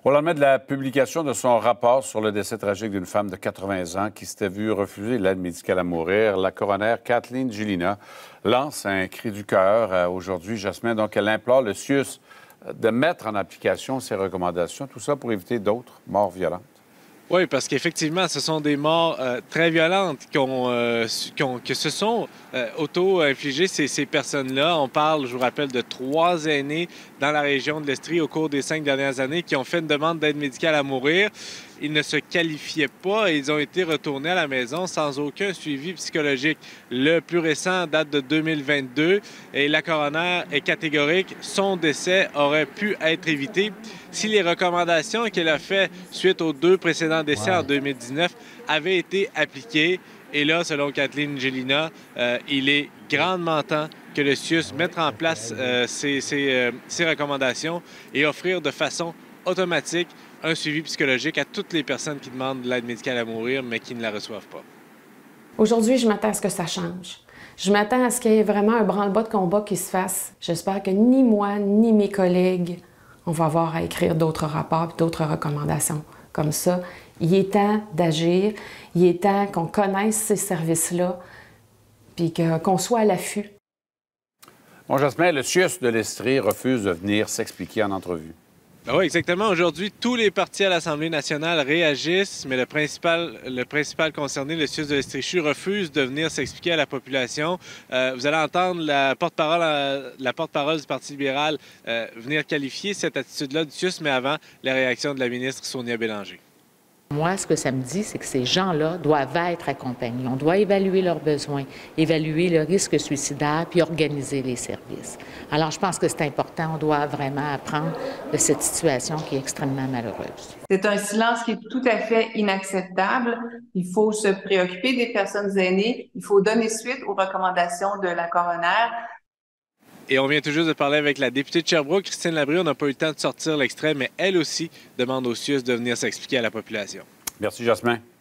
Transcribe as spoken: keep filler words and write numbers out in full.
Au lendemain de la publication de son rapport sur le décès tragique d'une femme de quatre-vingts ans qui s'était vue refuser l'aide médicale à mourir, la coroner Kathleen Gilina lance un cri du cœur euh, aujourd'hui, Jasmin. Donc, elle implore le C I U S de mettre en application ses recommandations, tout ça pour éviter d'autres morts violentes. Oui, parce qu'effectivement, ce sont des morts euh, très violentes qu'on, euh, qu'on, que se sont euh, auto-infligées ces, ces personnes-là. On parle, je vous rappelle, de trois aînés dans la région de l'Estrie au cours des cinq dernières années qui ont fait une demande d'aide médicale à mourir. Ils ne se qualifiaient pas et ils ont été retournés à la maison sans aucun suivi psychologique. Le plus récent date de deux mille vingt-deux et la coroner est catégorique. Son décès aurait pu être évité si les recommandations qu'elle a faites suite aux deux précédents décès ouais. en deux mille dix-neuf avaient été appliquées. Et là, selon Kathleen Gilina, euh, il est grandement temps que le C I U S mette en place euh, ces, ces, euh, ces recommandations et offrir de façon automatique un suivi psychologique à toutes les personnes qui demandent de l'aide médicale à mourir, mais qui ne la reçoivent pas. Aujourd'hui, je m'attends à ce que ça change. Je m'attends à ce qu'il y ait vraiment un branle-bas de combat qui se fasse. J'espère que ni moi, ni mes collègues, on va avoir à écrire d'autres rapports et d'autres recommandations comme ça. Il est temps d'agir. Il est temps qu'on connaisse ces services-là puis que, qu'on soit à l'affût. Bon, Jasmin, le C I U S de l'Estrie refuse de venir s'expliquer en entrevue. Ben oui, exactement. Aujourd'hui, tous les partis à l'Assemblée nationale réagissent, mais le principal, le principal concerné, le C I U S de l'Estrie, refuse de venir s'expliquer à la population. Euh, vous allez entendre la porte-parole, la porte-parole du Parti libéral euh, venir qualifier cette attitude-là du C I U S, mais avant, les réactions de la ministre Sonia Bélanger. Moi, ce que ça me dit, c'est que ces gens-là doivent être accompagnés. On doit évaluer leurs besoins, évaluer le risque suicidaire, puis organiser les services. Alors, je pense que c'est important. On doit vraiment apprendre de cette situation qui est extrêmement malheureuse. C'est un silence qui est tout à fait inacceptable. Il faut se préoccuper des personnes aînées. Il faut donner suite aux recommandations de la coroner. Et on vient tout juste de parler avec la députée de Sherbrooke, Christine Labrie. On n'a pas eu le temps de sortir l'extrait, mais elle aussi demande au C I U S de venir s'expliquer à la population. Merci, Jasmin.